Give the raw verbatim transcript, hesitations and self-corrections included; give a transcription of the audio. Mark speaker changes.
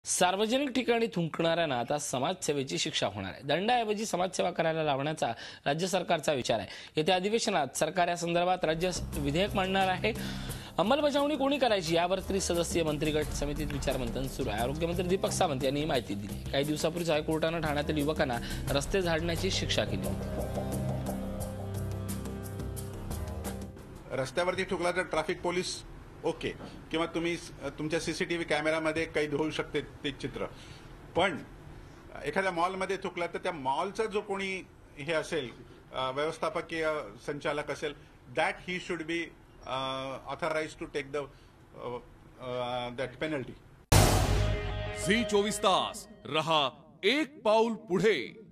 Speaker 1: सार्वजनिक ठिकाणी थुंकणाऱ्यांना आता समाजसेवेची शिक्षा होणार आहे। दंडाऐवजी समाजसेवा करायला लावण्याचा राज्य सरकारचा विचार आहे। येत्या अधिवेशनात सरकार या संदर्भात राज्य विधेयक मांडणार आहे। अंमलबजावणी कोणी करायची यावर त्रिसदस्यीय मंत्रिगट समितीत विचारमंथन सुरू आहे। आरोग्यमंत्री दीपक सावंत यांनी ही माहिती दिली। काही दिवसापूर्वी हायकोर्टाने ठाण्यातील युवकांना रस्ते झाडण्याची शिक्षा केली होती।
Speaker 2: रस्त्यावरती ठुकला तर ट्रॅफिक पोलीस ओके किंवा तुम्ही तुमच्या सीसीटीव्ही कॅमेरामध्ये कैद होऊ शकते ते चित्र, पण एखाद्या मॉलमध्ये थुकला तर त्या मॉलचा जो कोणी हे असेल व्यवस्थापकीय संचालक असेल, that he should be authorized to take the that penalty.
Speaker 3: Zee चोवीस तास रहा एक पाऊल पुढे।